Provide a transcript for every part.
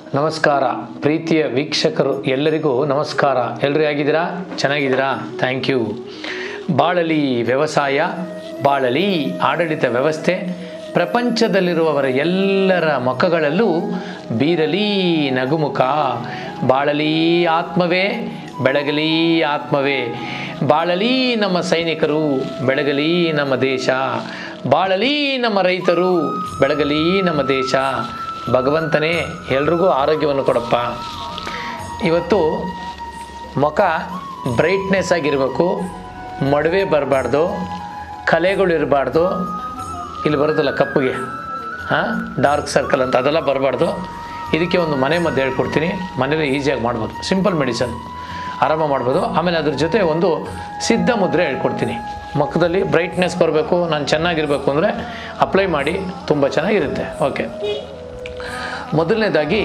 ನಮಸ್ಕಾರ ಪ್ರೀತಿಯ ವೀಕ್ಷಕರು ಎಲ್ಲರಿಗೂ ನಮಸ್ಕಾರ. ಎಲ್ಲರೂ ಹೇಗಿದ್ದೀರಾ? ಚೆನ್ನಾಗಿದ್ದೀರಾ? Thank you. ಬಾಳಲಿ ವ್ಯವಸಾಯ, ಬಾಳಲಿ ಆಡಳಿತ ವ್ಯವಸ್ಥೆ, ಪ್ರಪಂಚದಲ್ಲಿರುವವರ ಎಲ್ಲರ ಮುಖಗಳಲ್ಲೂ ಬೀರಲಿ ನಗುಮುಖ. ಬಾಳಲಿ ಆತ್ಮವೇ, ಬೆಳಗಲಿ ಆತ್ಮವೇ, ಬಾಳಲಿ ನಮ್ಮ ಸೈನಿಕರು, ಬೆಳಗಲಿ ನಮ್ಮ ದೇಶ, ಬಾಳಲಿ ನಮ್ಮ ರೈತರು, ಬೆಳಗಲಿ ನಮ್ಮ ದೇಶ. ಭಗವಂತನೇ ಎಲ್ರಿಗೂ ಆರೋಗ್ಯವನ್ನು ಕೊಡಪ್ಪ. ಇವತ್ತು ಮುಖ ಬ್ರೈಟ್ನೆಸ್ ಆಗಿರಬೇಕು, ಮಡುವೆ ಬರಬಾರ್ದು, ಕಲೆಗಳು ಇರಬಾರ್ದು. ಇಲ್ಲಿ ಬರೋದಲ್ಲ ಕಪ್ಪುಗೆ ಡಾರ್ಕ್ ಸರ್ಕಲ್ ಅಂತ, ಅದೆಲ್ಲ ಬರಬಾರ್ದು. ಇದಕ್ಕೆ ಒಂದು ಮನೆ ಮದ್ದು ಹೇಳ್ಕೊಡ್ತೀನಿ. ಮನೇಲಿ ಈಸಿಯಾಗಿ ಮಾಡ್ಬೋದು, ಸಿಂಪಲ್ ಮೆಡಿಸನ್, ಆರಾಮ ಮಾಡ್ಬೋದು. ಆಮೇಲೆ ಅದ್ರ ಜೊತೆ ಒಂದು ಸಿದ್ಧ ಮುದ್ರೆ ಹೇಳ್ಕೊಡ್ತೀನಿ. ಮುಖದಲ್ಲಿ ಬ್ರೈಟ್ನೆಸ್ ಬರಬೇಕು, ನಾನು ಚೆನ್ನಾಗಿರಬೇಕು ಅಂದರೆ ಅಪ್ಲೈ ಮಾಡಿ, ತುಂಬ ಚೆನ್ನಾಗಿರುತ್ತೆ. ಓಕೆ, ಮೊದಲನೇದಾಗಿ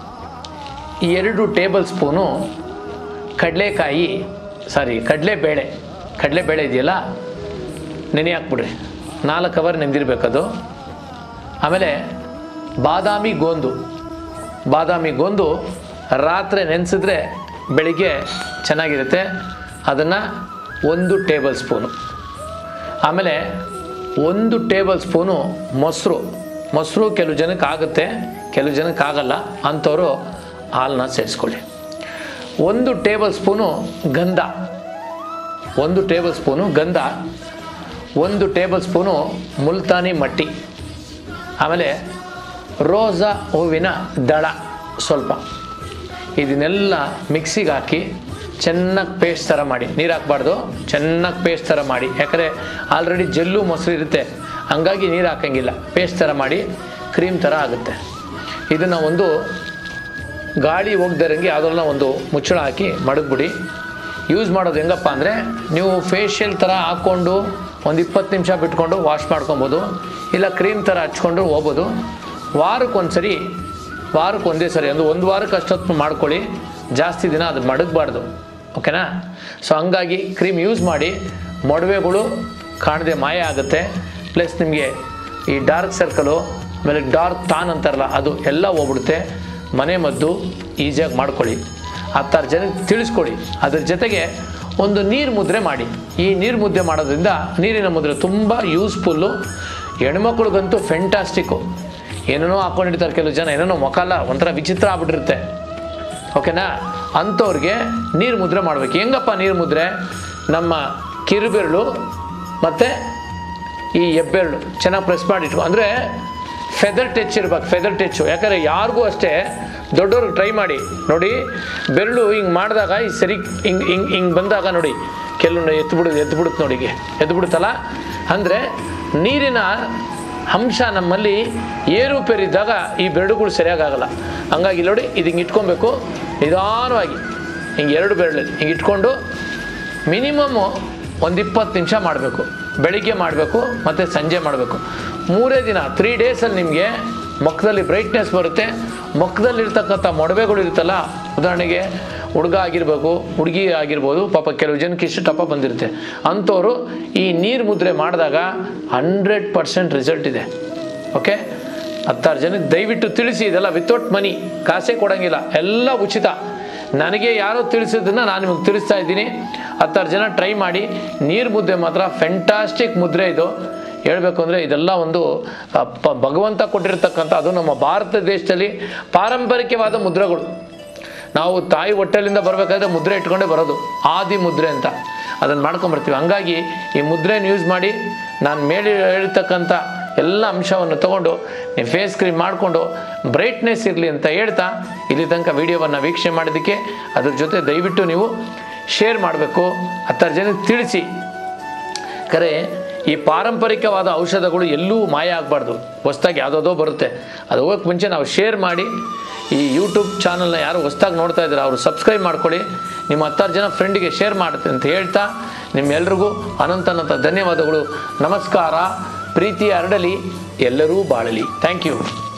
2 ಟೇಬಲ್ ಸ್ಪೂನು ಕಡಲೆಬೇಳೆ ಇದೆಯಲ್ಲ, ನೆನೆ ಹಾಕ್ಬಿಡ್ರಿ. 4 ಅವರ್ ನೆಂದಿರಬೇಕದು. ಆಮೇಲೆ ಬಾದಾಮಿ ಗೋಂದು ರಾತ್ರಿ ನೆನೆಸಿದ್ರೆ ಬೆಳಿಗ್ಗೆ ಚೆನ್ನಾಗಿರುತ್ತೆ. ಅದನ್ನು 1 ಟೇಬಲ್ ಸ್ಪೂನು. ಆಮೇಲೆ 1 ಟೇಬಲ್ ಸ್ಪೂನು ಮೊಸರು ಕೆಲವು ಜನಕ್ಕೆ ಆಗುತ್ತೆ, ಕೆಲವು ಜನಕ್ಕೆ ಆಗಲ್ಲ. ಅಂಥವರು ಹಾಲನ್ನ ಸೇರಿಸ್ಕೊಳ್ಳಿ. 1 ಟೇಬಲ್ ಸ್ಪೂನು ಗಂಧ, 1 ಟೇಬಲ್ ಸ್ಪೂನು ಗಂಧ, 1 ಟೇಬಲ್ ಸ್ಪೂನು ಮುಲ್ತಾನಿ ಮಟ್ಟಿ, ಆಮೇಲೆ ರೋಸಾ ಹೂವಿನ ದಳ ಸ್ವಲ್ಪ. ಇದನ್ನೆಲ್ಲ ಮಿಕ್ಸಿಗೆ ಹಾಕಿ ಚೆನ್ನಾಗಿ ಪೇಸ್ಟ್ ಥರ ಮಾಡಿ, ನೀರು ಹಾಕಬಾರ್ದು, ಚೆನ್ನಾಗಿ ಪೇಸ್ಟ್ ಥರ ಮಾಡಿ. ಯಾಕಂದರೆ ಆಲ್ರೆಡಿ ಜೆಲ್ಲು ಮೊಸರು ಇರುತ್ತೆ, ಹಂಗಾಗಿ ನೀರು ಹಾಕಂಗಿಲ್ಲ. ಪೇಸ್ಟ್ ಥರ ಮಾಡಿ ಕ್ರೀಮ್ ಥರ ಆಗುತ್ತೆ. ಇದನ್ನು ಒಂದು ಗಾಳಿ ಹೋಗ್ದಿರಂಗೆ ಯಾವುದನ್ನ ಒಂದು ಮುಚ್ಚಳ ಹಾಕಿ ಮಡಗ್ಬಿಡಿ. ಯೂಸ್ ಮಾಡೋದು ಹೆಂಗಪ್ಪ ಅಂದರೆ, ನೀವು ಫೇಶಿಯಲ್ ಥರ ಹಾಕ್ಕೊಂಡು ಒಂದು 20 ನಿಮಿಷ ಬಿಟ್ಕೊಂಡು ವಾಶ್ ಮಾಡ್ಕೊಬೋದು, ಇಲ್ಲ ಕ್ರೀಮ್ ಥರ ಹಚ್ಕೊಂಡು ಹೋಗ್ಬೋದು. ವಾರಕ್ಕೊಂದೇ ಸರಿ ಒಂದು ವಾರಕ್ಕೆ ಅಷ್ಟೊತ್ತು ಮಾಡ್ಕೊಳ್ಳಿ. ಜಾಸ್ತಿ ದಿನ ಅದು ಮಡಗಬಾರ್ದು, ಓಕೆನಾ? ಸೊ ಹಂಗಾಗಿ ಕ್ರೀಮ್ ಯೂಸ್ ಮಾಡಿ, ಮೊಡವೆಗಳು ಕಾಣದೆ ಮಾಯ ಆಗುತ್ತೆ. ಪ್ಲಸ್ ನಿಮಗೆ ಈ ಡಾರ್ಕ್ ಸರ್ಕಲು, ಆಮೇಲೆ ಡಾರ್ಕ್ ಟಾನ್ ಅಂತಾರಲ್ಲ, ಅದು ಎಲ್ಲ ಹೋಗ್ಬಿಡುತ್ತೆ. ಮನೆ ಮದ್ದು ಈಸಿಯಾಗಿ ಮಾಡ್ಕೊಳ್ಳಿ, 10 ಜನಕ್ಕೆ ತಿಳಿಸ್ಕೊಡಿ. ಅದ್ರ ಜೊತೆಗೆ ಒಂದು ನೀರು ಮುದ್ರೆ ಮಾಡಿ. ಈ ನೀರು ಮುದ್ದೆ ಮಾಡೋದ್ರಿಂದ, ನೀರಿನ ಮುದ್ರೆ ತುಂಬ ಯೂಸ್ಫುಲ್ಲು. ಹೆಣ್ಮಕ್ಳಿಗಂತೂ ಫೆಂಟಾಸ್ಟಿಕ್ಕು. ಏನೇನೋ ಹಾಕ್ಕೊಂಡಿರ್ತಾರೆ ಕೆಲವು ಜನ, ಏನೇನೋ ಮುಖಲ್ಲ ಒಂಥರ ವಿಚಿತ್ರ ಆಗ್ಬಿಟ್ಟಿರುತ್ತೆ, ಓಕೆನಾ? ಅಂಥವ್ರಿಗೆ ನೀರು ಮುದ್ರೆ ಮಾಡಬೇಕು. ಹೆಂಗಪ್ಪ ನೀರು ಮುದ್ರೆ? ನಮ್ಮ ಕಿರುಬೆರಳು ಮತ್ತು ಈ ಹೆಬ್ಬೆರಳು ಚೆನ್ನಾಗಿ ಪ್ರೆಸ್ ಮಾಡಿಟ್ಟು, ಅಂದರೆ ಫೆದರ್ ಟಚ್ ಇರ್ಬೇಕು, ಫೆದರ್ ಟಚ್ಚು. ಯಾಕಂದರೆ ಯಾರಿಗೂ ಅಷ್ಟೇ, ದೊಡ್ಡವ್ರಿಗೆ ಟ್ರೈ ಮಾಡಿ ನೋಡಿ. ಬೆರಳು ಹಿಂಗೆ ಮಾಡಿದಾಗ ಈ ಸರಿ ಹಿಂಗೆ ಬಂದಾಗ ನೋಡಿ, ಕೆಲವು ಎದ್ಬಿಡುತ್ತೆ ನೋಡಿ, ಎದ್ಬಿಡುತ್ತಲ್ಲ. ಅಂದರೆ ನೀರಿನ ಅಂಶ ನಮ್ಮಲ್ಲಿ ಏರುಪೇರಿದ್ದಾಗ ಈ ಬೆರಳುಗಳು ಸರಿಯಾಗಲ್ಲ. ಹಂಗಾಗಿ ನೋಡಿ, ಇದು ಹಿಂಗೆ ಇಟ್ಕೊಬೇಕು ನಿಧಾನವಾಗಿ, ಹಿಂಗೆ 2 ಬೆರಳಲ್ಲಿ ಹಿಂಗೆ ಇಟ್ಕೊಂಡು ಮಿನಿಮಮ್ಮು ಒಂದು 20 ನಿಮಿಷ ಮಾಡಬೇಕು. ಬೆಳಿಗ್ಗೆ ಮಾಡಬೇಕು ಮತ್ತು ಸಂಜೆ ಮಾಡಬೇಕು. 3 ದಿನ 3 ಡೇಸಲ್ಲಿ ನಿಮಗೆ ಮುಖದಲ್ಲಿ ಬ್ರೈಟ್ನೆಸ್ ಬರುತ್ತೆ. ಮುಖದಲ್ಲಿರ್ತಕ್ಕಂಥ ಮೊಡವೆಗಳು ಇರುತ್ತಲ್ಲ, ಉದಾಹರಣೆಗೆ ಹುಡುಗ ಆಗಿರಬೇಕು, ಹುಡುಗಿ ಆಗಿರ್ಬೋದು, ಪಾಪ ಕೆಲವು ಜನಕ್ಕೆ ಇಷ್ಟು ಟಪ ಬಂದಿರುತ್ತೆ. ಅಂಥವರು ಈ ನೀರು ಮುದ್ರೆ ಮಾಡಿದಾಗ 100% ರಿಸಲ್ಟ್ ಇದೆ. ಓಕೆ, 10 ಜನಕ್ಕೆ ದಯವಿಟ್ಟು ತಿಳಿಸಿ. ಇದೆಲ್ಲ ವಿತೌಟ್ ಮನಿ, ಕಾಸೇ ಕೊಡೋಂಗಿಲ್ಲ, ಎಲ್ಲ ಉಚಿತ. ನನಗೆ ಯಾರೋ ತಿಳಿಸಿದ್ದನ್ನು ನಾನು ನಿಮಗೆ ತಿಳಿಸ್ತಾ ಇದ್ದೀನಿ. 10 ಜನ ಟ್ರೈ ಮಾಡಿ. ನೀರು ಮುದ್ದೆ ಮಾತ್ರ ಫೆಂಟಾಸ್ಟಿಕ್ ಮುದ್ರೆ. ಇದು ಹೇಳಬೇಕು ಅಂದರೆ ಇದೆಲ್ಲ ಒಂದು ಭಗವಂತ ಕೊಟ್ಟಿರ್ತಕ್ಕಂಥ, ಅದು ನಮ್ಮ ಭಾರತ ದೇಶದಲ್ಲಿ ಪಾರಂಪರಿಕವಾದ ಮುದ್ರೆಗಳು. ನಾವು ತಾಯಿ ಹೊಟ್ಟೆಲಿಂದ ಬರಬೇಕಾದ್ರೆ ಮುದ್ರೆ ಇಟ್ಕೊಂಡೇ ಬರೋದು, ಆದಿ ಮುದ್ರೆ ಅಂತ, ಅದನ್ನು ಮಾಡ್ಕೊಂಬರ್ತೀವಿ. ಹಂಗಾಗಿ ಈ ಮುದ್ರೆನ ಯೂಸ್ ಮಾಡಿ. ನಾನು ಮೇಲೆ ಹೇಳ್ತಕ್ಕಂಥ ಎಲ್ಲ ಅಂಶವನ್ನು ತೊಗೊಂಡು ನೀವು ಫೇಸ್ ಕ್ರೀಮ್ ಮಾಡಿಕೊಂಡು ಬ್ರೈಟ್ನೆಸ್ ಇರಲಿ ಅಂತ ಹೇಳ್ತಾ, ಇಲ್ಲಿ ತನಕ ವಿಡಿಯೋವನ್ನು ವೀಕ್ಷಣೆ ಮಾಡೋದಕ್ಕೆ, ಅದ್ರ ಜೊತೆ ದಯವಿಟ್ಟು ನೀವು ಶೇರ್ ಮಾಡಬೇಕು, 10 ಜನಕ್ಕೆ ತಿಳಿಸಿ. ಕರೆ ಈ ಪಾರಂಪರಿಕವಾದ ಔಷಧಗಳು ಎಲ್ಲೂ ಮಾಯ ಆಗಬಾರ್ದು. ಹೊಸ್ದಾಗಿ ಯಾವುದೋ ಬರುತ್ತೆ, ಅದು ಹೋಗೋಕ್ಕೆ ಮುಂಚೆ ನಾವು ಶೇರ್ ಮಾಡಿ. ಈ ಯೂಟ್ಯೂಬ್ ಚಾನಲ್ನ ಯಾರು ಹೊಸ್ದಾಗಿ ನೋಡ್ತಾ ಇದ್ದಾರೆ ಅವರು ಸಬ್ಸ್ಕ್ರೈಬ್ ಮಾಡ್ಕೊಳ್ಳಿ. ನಿಮ್ಮ 10 ಜನ ಫ್ರೆಂಡಿಗೆ ಶೇರ್ ಮಾಡುತ್ತೆ ಅಂತ ಹೇಳ್ತಾ, ನಿಮ್ಮೆಲ್ರಿಗೂ ಅನಂತ ಧನ್ಯವಾದಗಳು. ನಮಸ್ಕಾರ. ಪ್ರೀತಿ ಹರಡಲಿ, ಎಲ್ಲರೂ ಬಾಳಲಿ. Thank you.